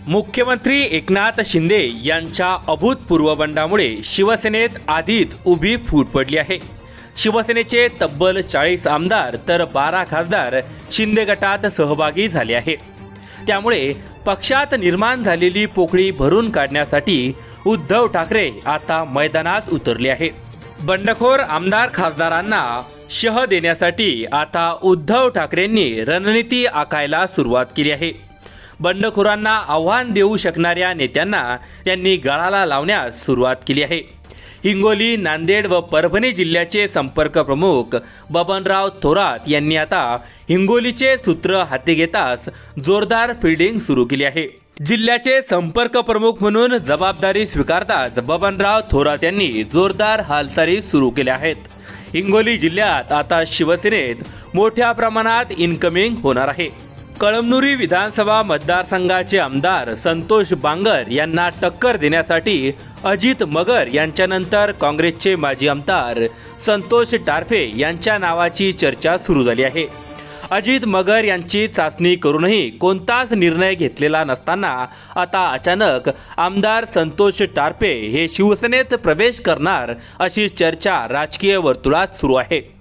मुख्यमंत्री एकनाथ शिंदे यांच्या अभूतपूर्व बंडामुळे शिवसेनेत आधीच उभी फूट पडली आहे। शिवसेनेचे तब्बल 40 आमदार तर 12 खासदार शिंदे गटात सहभागी झाले आहे। त्यामुळे पक्षात निर्माण झालेली पोकळी भरून काढण्यासाठी उद्धव ठाकरे आता मैदानात उतरले आहे। बंडखोर आमदार खासदारांना शह देण्यासाठी आता उद्धव ठाकरेंनी रणनीती आखायला सुरुवात केली आहे। बंडखोरांना आव्हान देऊ शकणाऱ्या नेत्यांना त्यांनी गळाला लावण्यास सुरुवात केली आहे। हिंगोली, नांदेड व परभणी जिल्ह्याचे संपर्क प्रमुख बबनराव थोरात यांनी आता हिंगोलीचे सूत्र हाती घेताच जोरदार फील्डिंग सुरू केली आहे। जिल्ह्याचे संपर्क प्रमुख म्हणून जबाबदारी स्वीकारताच बबनराव थोरात यांनी जोरदार हालचाली सुरू केल्या आहेत। हिंगोली जिल्ह्यात आता शिवसेनेत मोठ्या प्रमाणात इनकमिंग होणार आहे। कळमनुरी विधानसभा मतदारसंघाचे आमदार संतोष बांगर यांना टक्कर देण्यासाठी अजित मगर यांच्यानंतर काँग्रेसचे माजी आमदार संतोष टारफे यांच्या नावाची चर्चा सुरू झाली आहे। अजित मगर यांची चाचणी करूनही कोणताच निर्णय घेतलेला नसताना आता अचानक आमदार संतोष टारफे हे शिवसेनेत प्रवेश करणार अशी चर्चा राजकीय वर्तुळात सुरू आहे।